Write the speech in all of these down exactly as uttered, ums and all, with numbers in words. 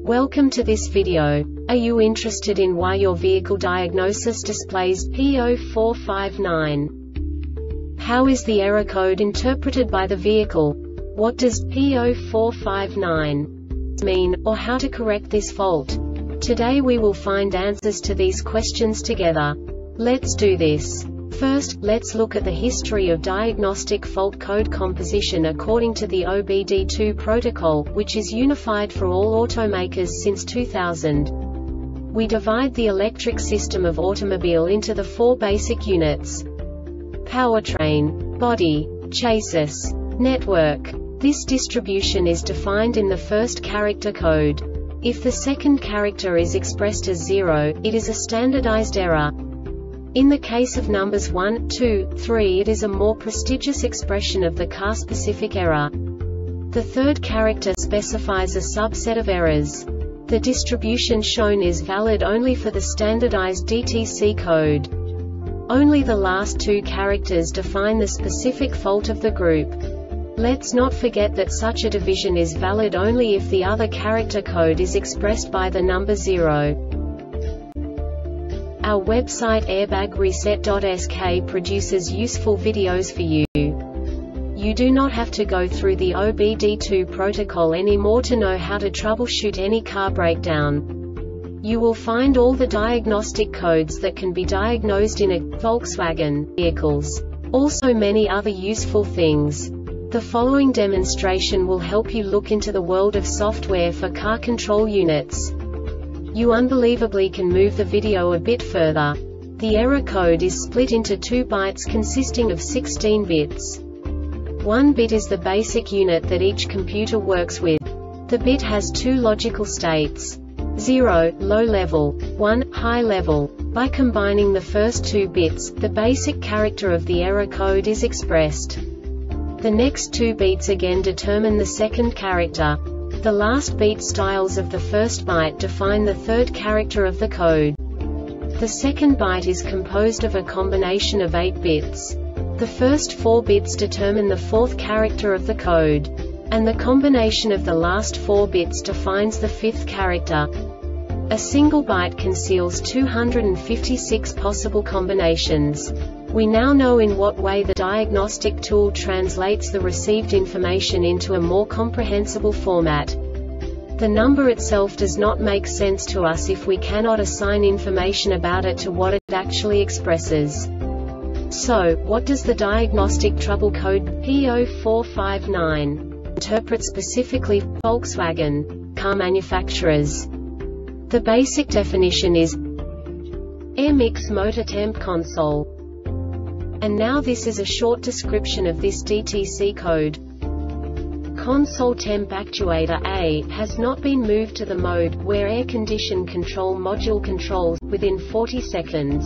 Welcome to this video. Are you interested in why your vehicle diagnosis displays P zero four five nine? How is the error code interpreted by the vehicle? What does P zero four five nine mean, or how to correct this fault? Today we will find answers to these questions together. Let's do this. First, let's look at the history of diagnostic fault code composition according to the O B D two protocol, which is unified for all automakers since two thousand. We divide the electric system of automobile into the four basic units: powertrain, body, chassis, network. This distribution is defined in the first character code. If the second character is expressed as zero, it is a standardized error. In the case of numbers one, two, three, it is a more prestigious expression of the car-specific error. The third character specifies a subset of errors. The distribution shown is valid only for the standardized D T C code. Only the last two characters define the specific fault of the group. Let's not forget that such a division is valid only if the other character code is expressed by the number zero. Our website airbag reset dot S K produces useful videos for you. You do not have to go through the O B D two protocol anymore to know how to troubleshoot any car breakdown. You will find all the diagnostic codes that can be diagnosed in a Volkswagen vehicles. Also many other useful things. The following demonstration will help you look into the world of software for car control units. You unbelievably can move the video a bit further. The error code is split into two bytes consisting of sixteen bits. One bit is the basic unit that each computer works with. The bit has two logical states: zero, low level, one, high level. By combining the first two bits, the basic character of the error code is expressed. The next two bits again determine the second character. The last beat styles of the first byte define the third character of the code. The second byte is composed of a combination of eight bits. The first four bits determine the fourth character of the code. And the combination of the last four bits defines the fifth character. A single byte conceals two hundred fifty-six possible combinations. We now know in what way the diagnostic tool translates the received information into a more comprehensible format. The number itself does not make sense to us if we cannot assign information about it to what it actually expresses. So, what does the diagnostic trouble code P zero four five nine interpret specifically for Volkswagen car manufacturers? The basic definition is air mix motor temp console. And now this is a short description of this D T C code. Console temp actuator A has not been moved to the mode where air condition control module controls within forty seconds.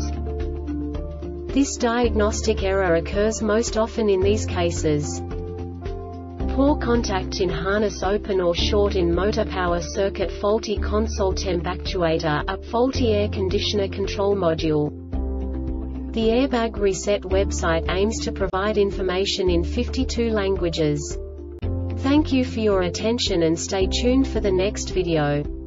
This diagnostic error occurs most often in these cases: poor contact in harness, open or short in motor power circuit, faulty console temp actuator, a faulty air conditioner control module. The Airbag Reset website aims to provide information in fifty-two languages. Thank you for your attention and stay tuned for the next video.